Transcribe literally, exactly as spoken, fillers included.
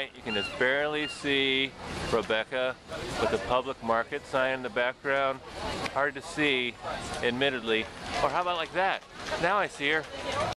night. You can just barely see Rebecca with the public market sign in the background. Hard to see, admittedly. Or how about like that? Now I see her.